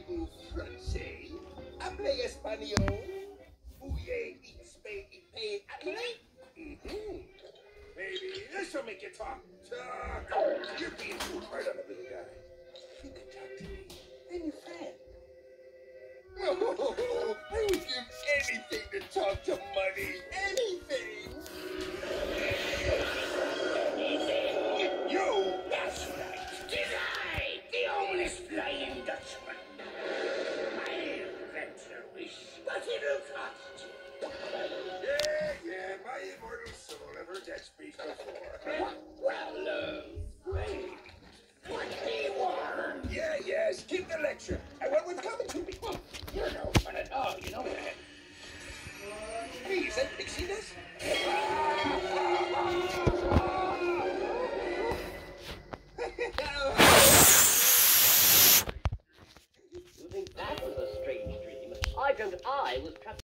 en francés. Hable español. Ouye, eat spade, eat pain. Baby, this will make you talk. Talk. You're being too hard on a little guy. You can talk to me. I'm your friend. Oh, I would give anything to talk to money. Anything. You. That's right. 'Tis I, the only Flying Dutchman. I'll grant your wish, but it'll cost you. Yeah, my immortal soul have heard that speech before. Well, wait. What do you want? Yes, keep the lecture. I want what's coming to me. You're no fun at all, you know that. Hey, is that Pixie Dust? You think that was a strange dream? I dreamt I was trapped.